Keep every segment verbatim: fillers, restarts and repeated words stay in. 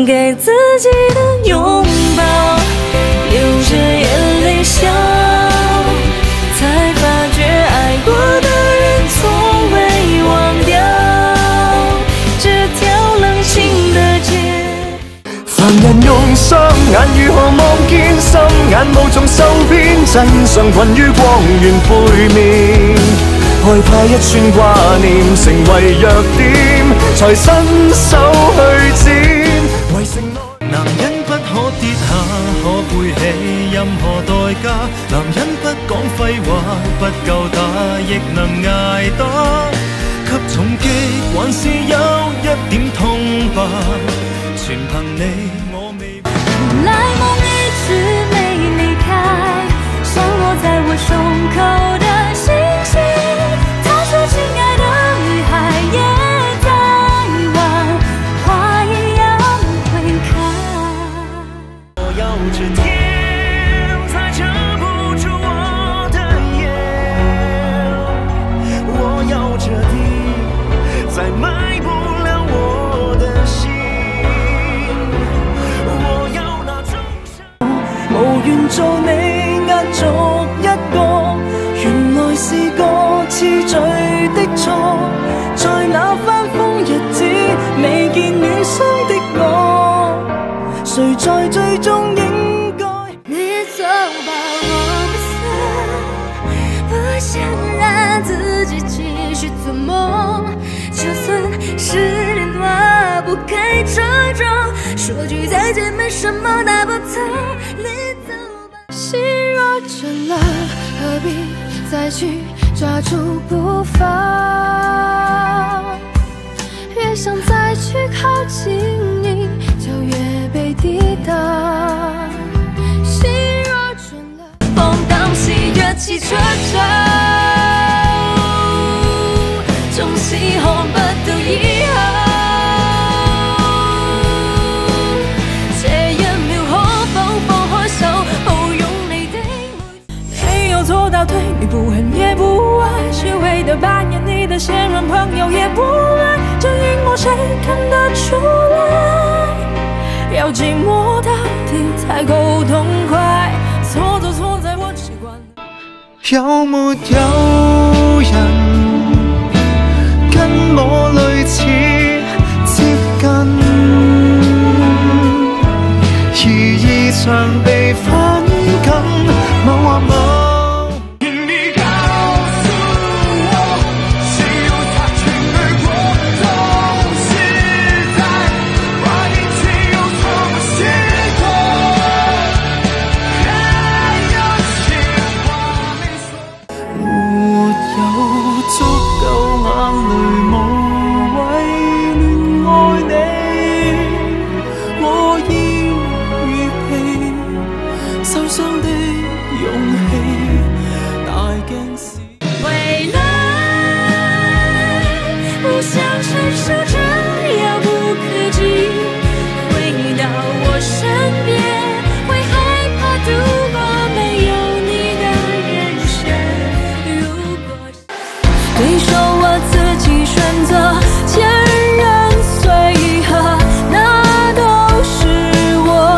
给自己的拥抱，流着眼泪笑，才发觉爱过的人从未忘掉这条冷清的街。 凡人用雙眼如何望見心眼無從受騙，真相困於光源背面，害怕一串掛念成為弱點，才伸手去剪。為承諾， 男人不可跌下，可背起任何代價。男人不講廢話，不夠打亦能捱打。給重擊還是有一點痛吧，全憑你我未。 原來夢一直沒離開，像落在我胸口的星星。他說親愛的女孩也在玩，花一樣會開。 我要這天才遮不住我的眼，我要這地再埋不了我的心，我要那種無緣做你壓軸一個，原來是個次序的錯，在那翻風日子未見暖心的我，誰在最終應該？ 你總把我不散，不想讓自己繼續做夢，就算失戀離不開這種，說句再見沒什麼大不同，你走吧。心若倦了，何必再去抓住步伐？越想再去靠近你，就越被抵擋。心若倦了，放蕩喜悅汽車站，總是看不到以後。這一秒可否放開手，抱擁你的每。沒有做到對你不恨也不愛，虛偽的扮演你的現任朋友也不愛，這熒幕誰看得出來？要寂寞到底才夠痛快，錯就錯在我習慣。 有沒有人跟我類似接近，而異常被反感，某或某。你说我自己选择前任随和，那都是我。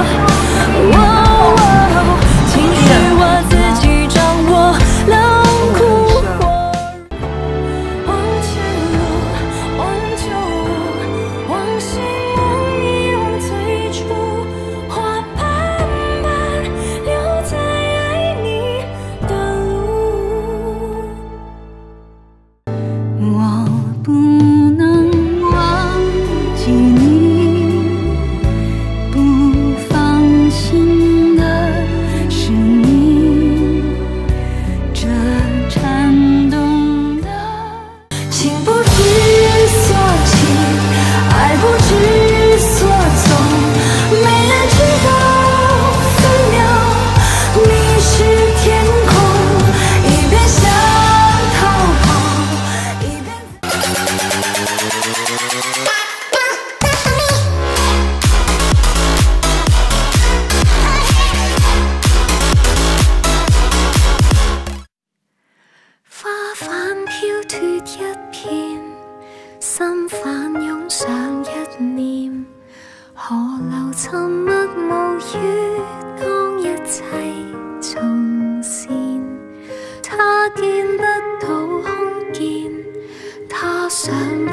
哦，情绪我自己掌握，冷酷火热。忘记我，忘旧我，忘形忘你，忘最初，花瓣般留在爱你的路。我不能忘记你，不放心的是你，这颤动的情不知所起，爱不知所踪，没人知道分秒你是天空，一边想逃跑，一边花瓣飄脱一片，心反湧上一念。可沉默無語，當一切重現，他見不到空間，他想。